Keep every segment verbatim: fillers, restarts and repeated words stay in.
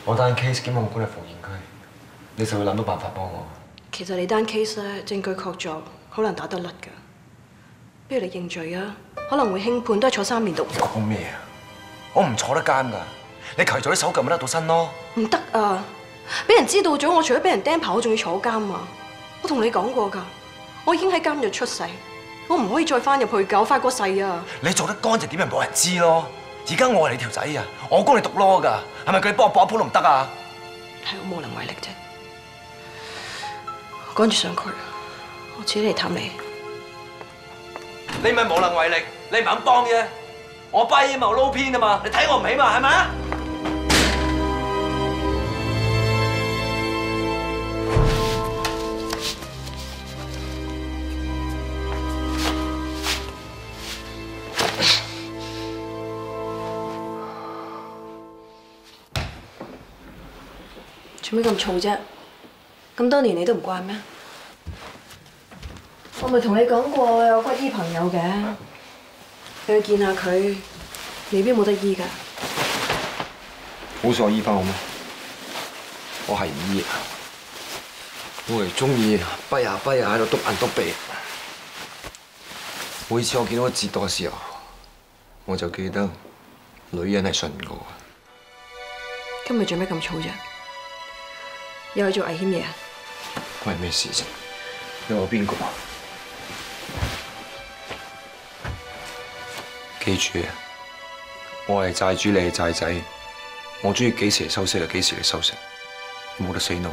我單 case 檢控官係馮賢區，你就會諗到辦法幫我。 其實你單 case 咧證據確鑿，好難打得甩㗎。不如你認罪啊，可能會輕判，都係坐三年毒。 你講咩啊？我唔坐得監㗎，你求其做啲手腳咪得到身咯。唔得啊！俾人知道咗，我除咗俾人釘牌，我仲要坐監啊！我同你講過㗎，我已經喺監獄出世，我唔可以再翻入去㗎，我發過誓啊！ 你做得乾淨點，咪冇人知咯。而家我係你條仔啊，我供你讀 law 㗎，係咪叫你幫我搏一鋪都唔得啊？ 係我無能為力啫。我趕住上佢，我自己嚟探你。 你咪無能為力，你唔肯幫啫。我跛啊嘛，我撈偏啊嘛，你睇我唔起嘛，係咪啊？ 做咩咁燥啫？咁多年你都唔慣咩？我咪同你講過有骨醫朋友嘅，你去見下佢，未必冇得醫㗎。 好想醫翻我咩？我係唔醫啊！我係中意跛下跛下喺度篤眼篤鼻。每次我見到個折墮嘅時候，我就記得女人係信唔過。 今日做咩咁燥啫？又去做危險嘢啊？ 關係咩事啫？你話我邊個？記住啊！我係債主，你係債仔。我中意幾時嚟收息就幾時嚟收息，冇得 say no。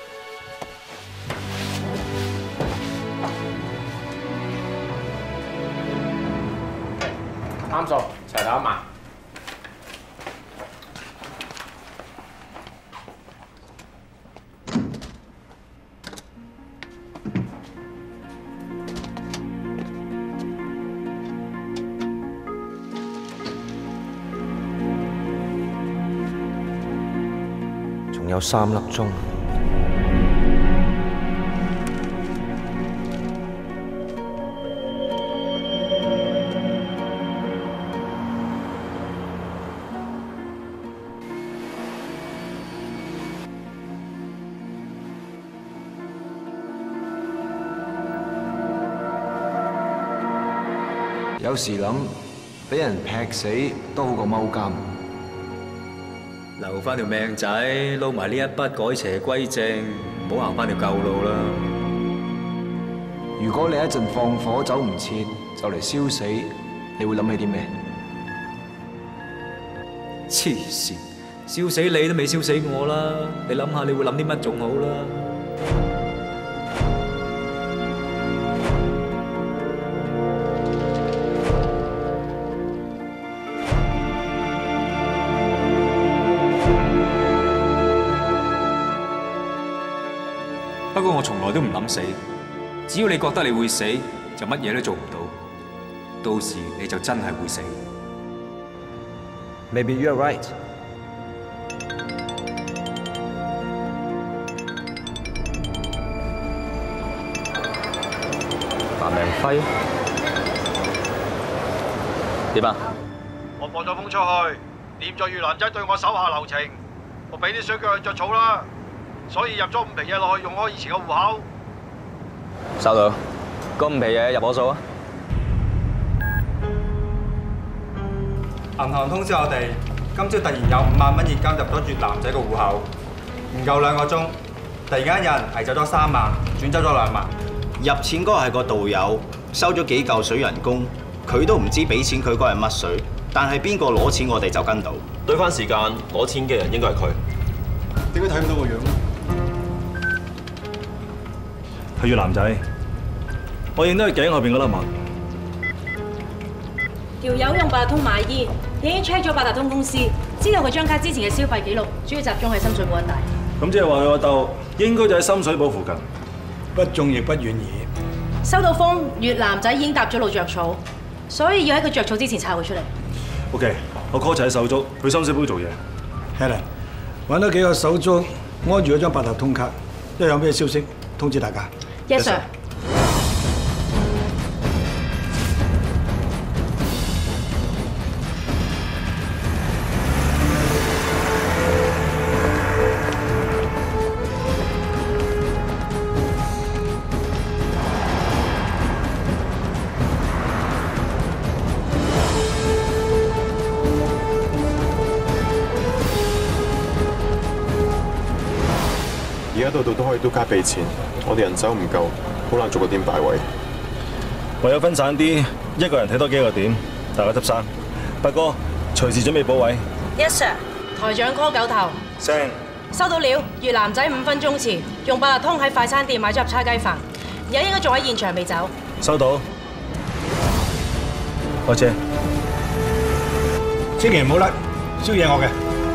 啱數，齊頭一萬。 仲有三粒鐘。有時諗，俾人劈死都好過踎監。 留翻條命仔，撈埋呢一筆改邪歸正，唔好行翻條舊路啦。 如果你一陣放火走唔切，就嚟燒死，你會諗起啲咩？ 黐線，燒死你都未燒死我啦！你諗下，你會諗啲乜仲好啦？不過我從來都唔諗死，只要你覺得你會死，就乜嘢都做唔到，到時你就真係會死。 Maybe you're right。白明輝，點啊？ 我放咗風出去，念在越南仔對我手下留情，我俾啲水腳去着草啦。所以入咗五皮嘢落去，用開以前嘅戶口。 收到，嗰五皮嘢入我數啊！ 銀行通知我哋，今朝突然有五萬蚊現金入咗越南仔嘅戶口，唔夠兩個鐘，突然間有人提走咗三萬，轉走咗兩萬。 入錢嗰個係個導遊，收咗幾嚿水人工，佢都唔知俾錢佢嗰係乜水，但係邊個攞錢我哋就跟到。 對翻時間攞錢嘅人應該係佢。 點解睇唔到個樣？ 係越南仔，我認得佢頸後邊嗰粒紋。 條友用八達通買煙，已經 check 咗八達通公司，知道佢張卡之前嘅消費記錄，主要集中喺深水埗一帶。 咁即係話佢個竇應該就喺深水埗附近， 不中亦不遠矣。 收到風，越南仔已經搭咗路着草，所以要喺佢着草之前抄佢出嚟。 OK，我 call 齊手足去深水埗做嘢。 Helen， 揾到幾個手足，安住咗張八達通卡，一有咩消息通知大家。 Yes sir。 而家度度都可以嘟卡俾錢，我哋人手唔夠，好難做個點擺位。 唯有分散啲，一個人睇多幾個點，大家執生。八哥，隨時準備補位。 Yes sir。台長 call 九頭。 聲。 收到料，越南仔五分鐘前用八達通喺快餐店買咗盒叉雞飯，而家應該仲喺現場未走。 收到。開車。 千祈唔好甩，宵夜我嘅。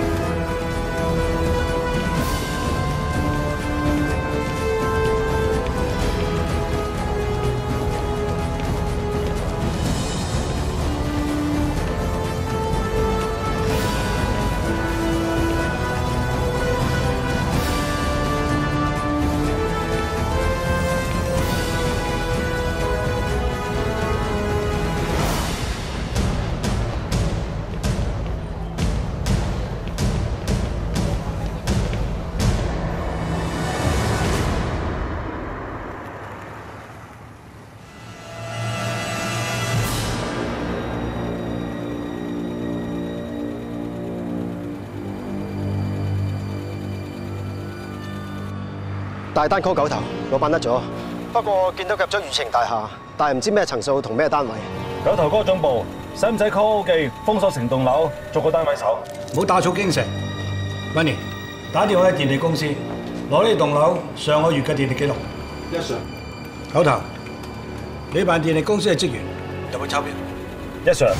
大單 call 九頭，我辦得咗。不過見到入咗宇晴大廈，但係唔知咩層數同咩單位。 九頭哥總部，使唔使 call O 記封鎖成棟樓，逐個單位搜？ 唔好打草驚蛇。Vinny，打電話去電力公司，攞呢棟樓上個月嘅電力記錄。Yes sir。九頭，你辦電力公司嘅職員有冇抄表 ？Yes sir。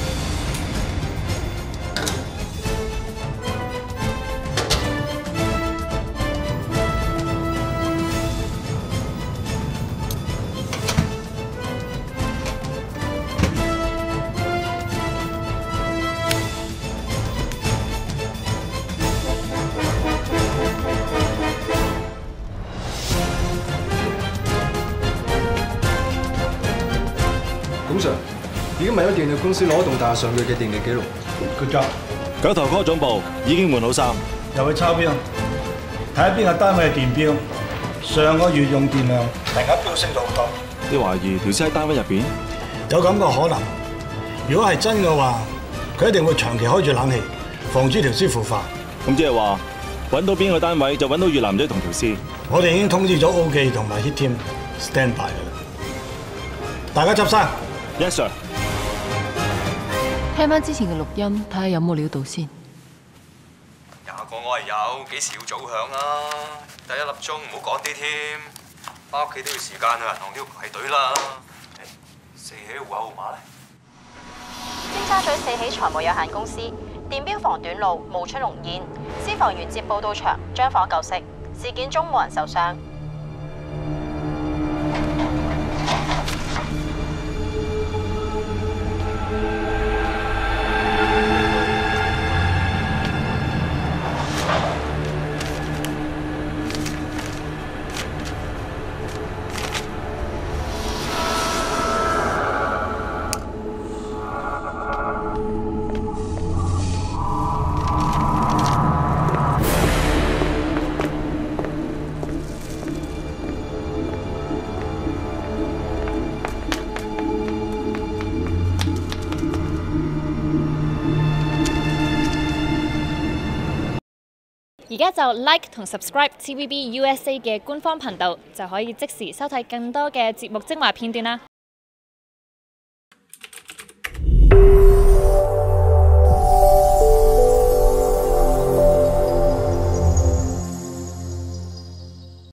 董 Sir， 已經問咗電力公司攞棟大廈上個月嘅電力記錄。 Good job。 九頭哥總部已經換好衫， 又去抄表，睇下邊個單位嘅電表，上個月用電量突然間飆升咗好多。 你懷疑條屍喺單位入邊？ 有咁個可能。如果係真嘅話，佢一定會長期開住冷氣，防止條屍腐化。 咁即係話，揾到邊個單位就揾到越南仔同條屍。 我哋已經通知咗 O 記同埋 Hit Team stand by 㗎啦。大家執生。 Yes sir。 聽翻之前嘅錄音，睇下有冇料到先。 廿個我係有，幾時要早響啊？第一粒鐘唔好趕啲添，翻屋企都要時間啊，銀行都要排隊啦。四喜戶口號碼咧？ 尖沙咀四喜財務有限公司電錶房短路冒出濃煙，消防員接報到場將火救熄，事件中冇人受傷。 而家就 like 同 subscribe T V B U S A 嘅官方頻道，就可以即時收睇更多嘅節目精華片段啦！